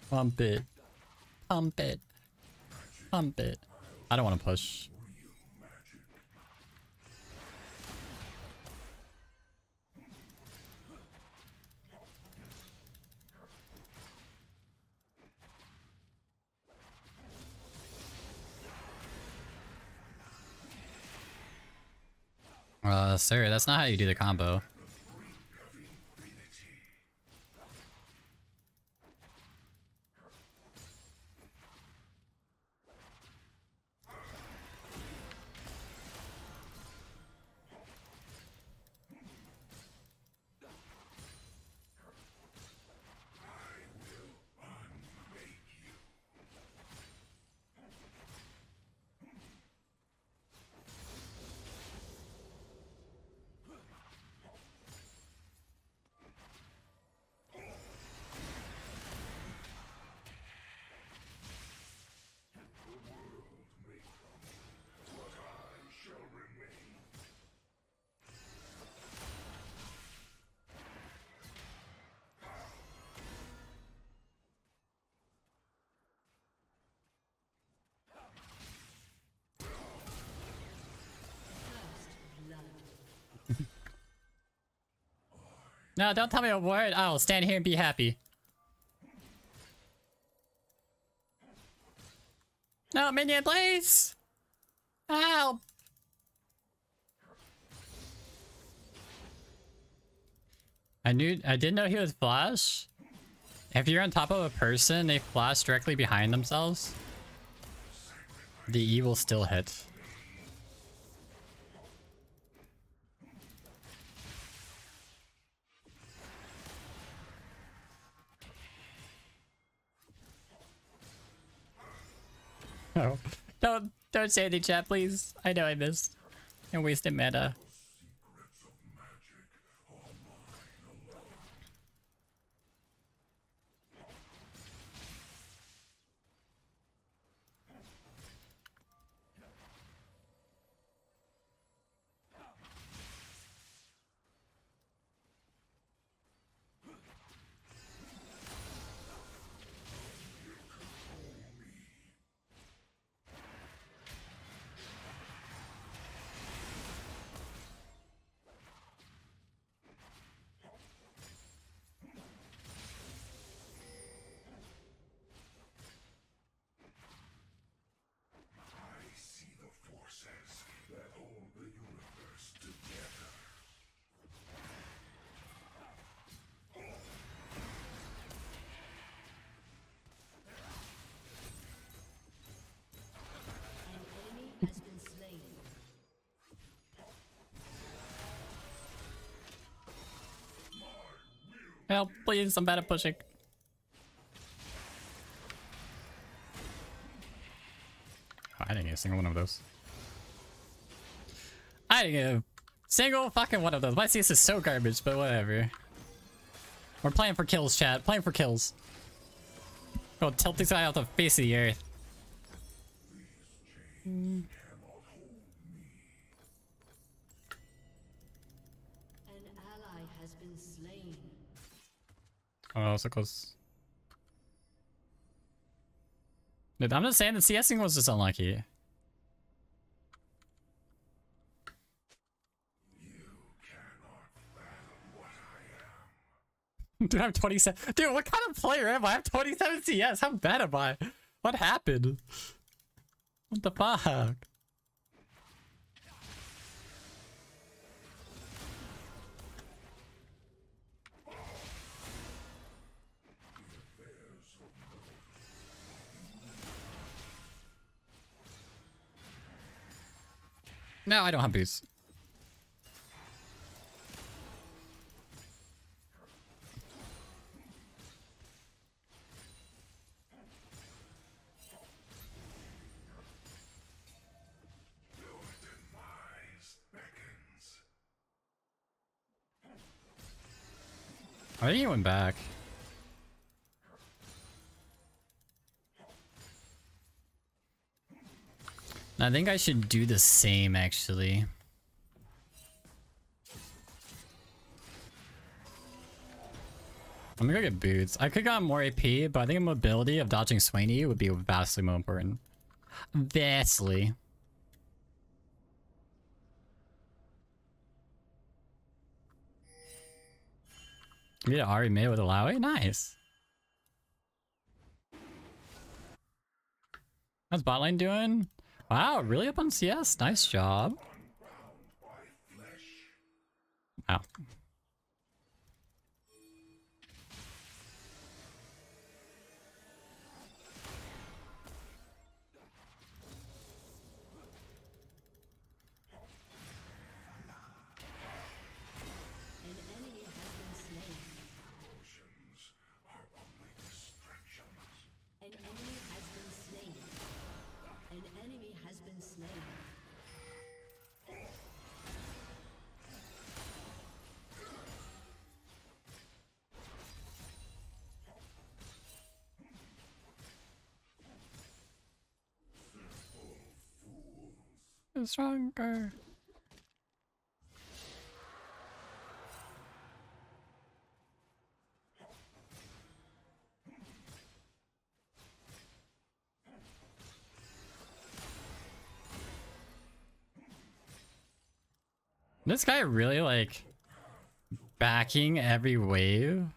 Pump it. Pump it. Pump it. I don't want to push. Sir, that's not how you do the combo. No, don't tell me a word. I'll stand here and be happy. No, minion, please! Help! I didn't know he would flash. If you're on top of a person, they flash directly behind themselves. The E will still hit. No. Don't say anything, chat, please. I know I missed. And wasted mana. Help, please, I'm bad at pushing. Oh, I didn't get a single one of those. I didn't get a single fucking one of those. My CS is so garbage, but whatever. We're playing for kills, chat. Playing for kills. Go tilt this guy off the face of the earth. Oh, so close. Dude, I'm just saying the CSing was just unlucky. Dude, I'm 27. Dude, what kind of player am I? I'm 27 CS. How bad am I? What happened? What the fuck? No, I don't have boots. I think he went back. I think I should do the same, actually. I'm gonna go get boots. I could got more AP, but I think mobility of dodging Swainy would be vastly more important. Vastly. You did Ari mid with Alawi? Nice. How's bot lane doing? Wow, really up on CS? Nice job. Wow. Stronger. This guy really like backing every wave.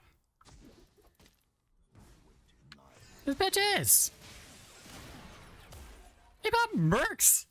This bitch is. He bought Mercs.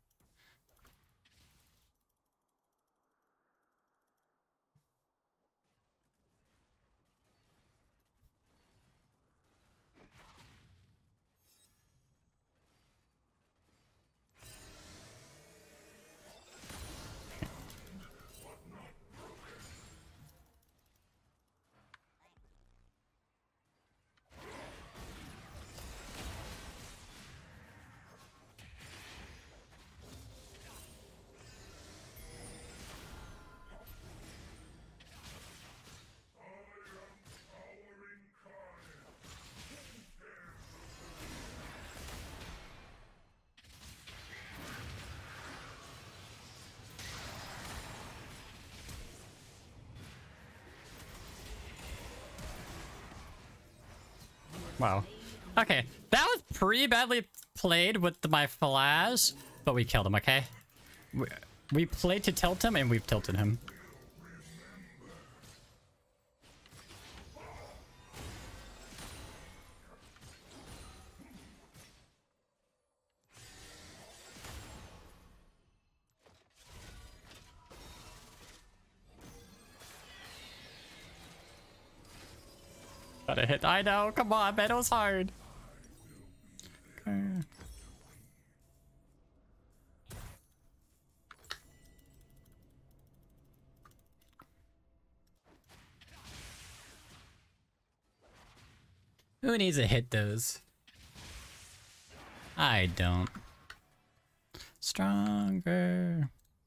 Wow. Okay, that was pretty badly played with my flash, but we killed him, okay? We played to tilt him, and we've tilted him. Gotta hit. I know. Come on, man. It was hard. Okay. Who needs to hit those? I don't. Stronger.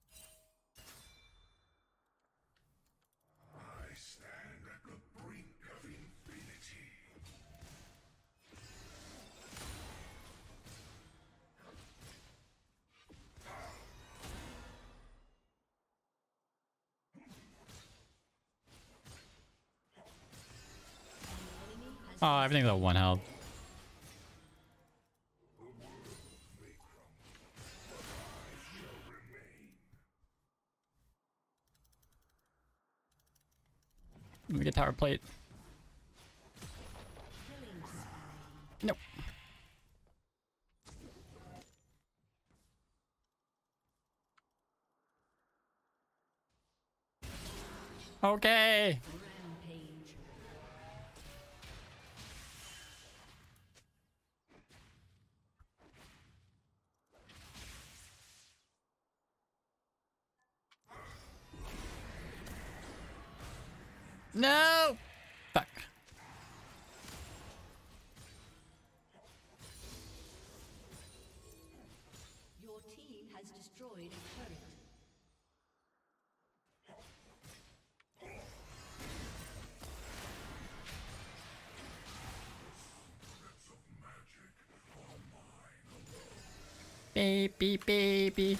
Oh, everything's at 1 health. Let me get tower plate. Nope. Okay. No! Fuck. Your team has destroyed a turret. Baby, baby.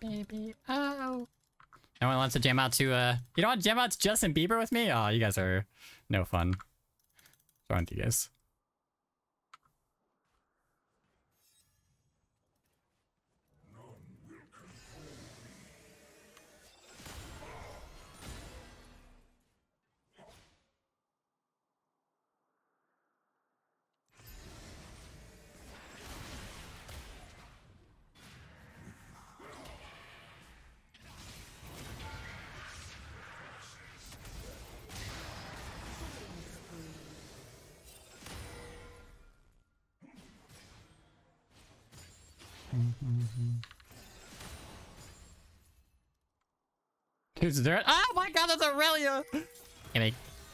baby. Oh. No one wants to jam out to, you don't want to jam out to Justin Bieber with me? Oh, you guys are no fun. What's wrong with you guys? Who's there? Oh my god, that's Aurelia! Gimme.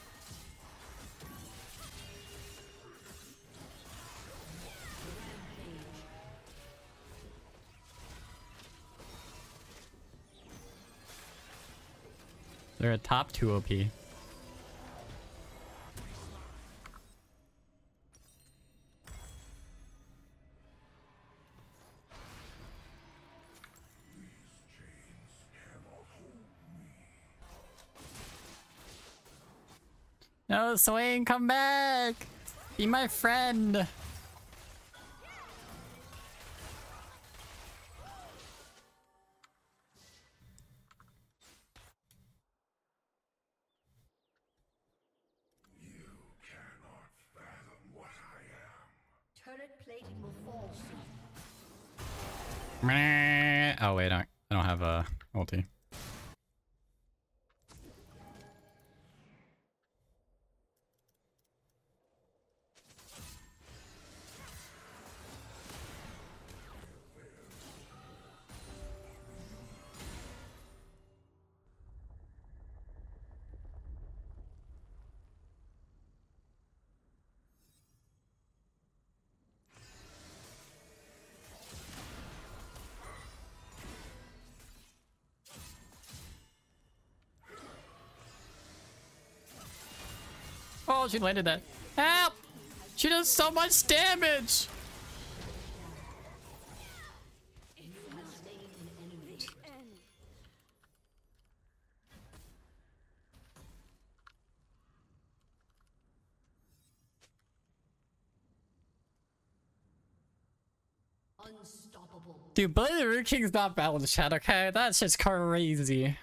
They're a top 2 OP. No, Swain, come back! Be my friend! Turret plating will fall soon. Meh. Oh wait, I don't have a ulti. Oh, she landed that. Help! She does so much damage! Unstoppable. Dude, Bully the Root King's not balanced, chat, okay? That's just crazy.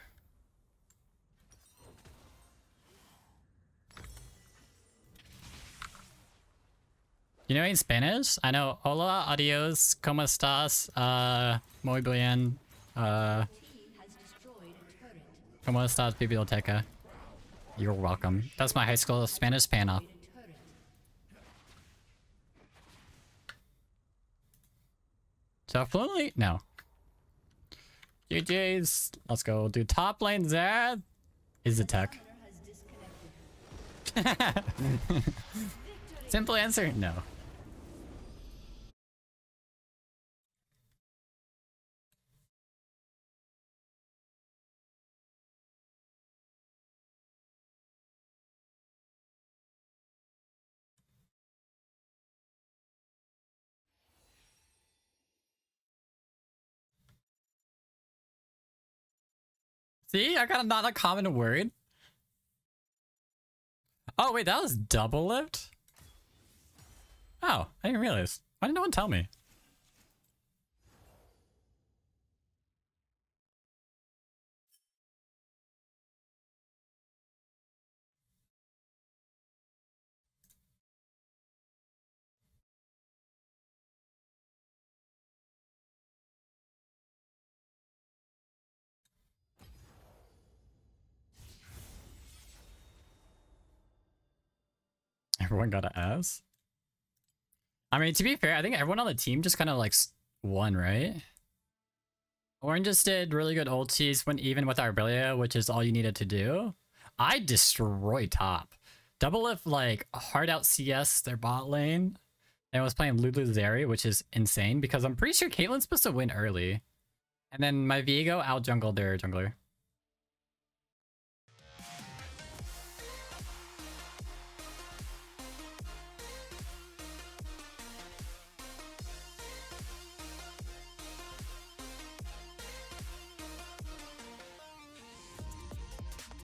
You know any Spanish? I know hola, adios, como estás, muy bien, Team has destroyed a turret. como estás, biblioteca. You're welcome. That's my high school Spanish panel. A turret. So fluently? No. GG's. Let's go. Do top lane Zed is the tech. Has disconnected. Simple answer, no. See, I got not a common word. Oh wait, that was double lift? Oh, I didn't realize. Why didn't no one tell me? Everyone got an ass? I mean, to be fair, I think everyone on the team just kind of like won, right? Orange just did really good ultis when even with Arbelia, which is all you needed to do. I destroyed top. Double lift like hard out CS their bot lane. And was playing Lulu Zeri, which is insane because I'm pretty sure Caitlyn's supposed to win early. And then my Viego out jungled their jungler.